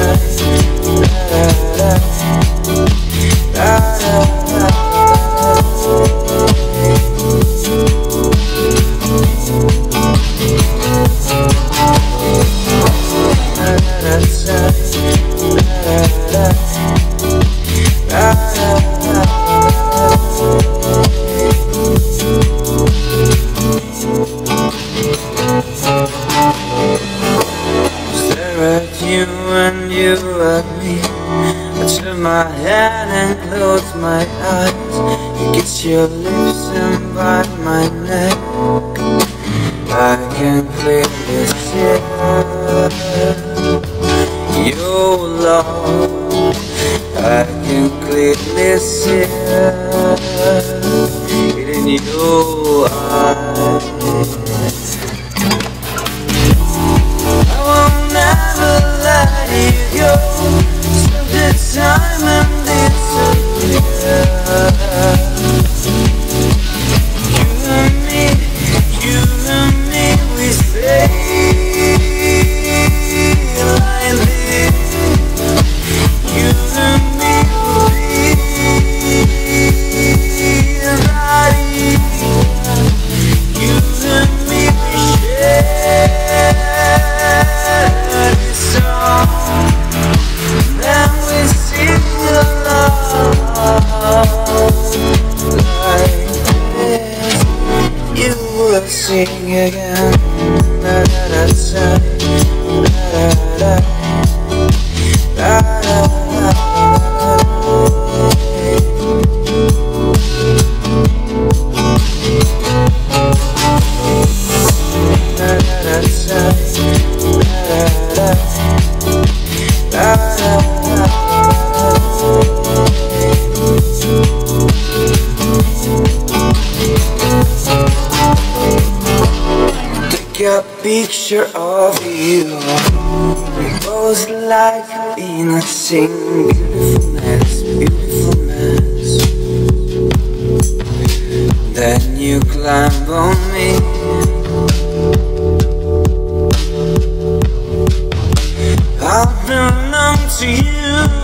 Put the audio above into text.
You and you at me. I turn my head and close my eyes. You kiss your lips and bite my neck. I can clearly see your love. I can clearly see it in your eyes. Time and disappear. You and me, we stay like this. You and me, we right here. You and me, we share this song. Then we sing the love like this. You will sing again. Da da da da da da da a picture of you. We both like being a sing. Beautiful mess, beautiful mess. Then you climb on me. I belong to you.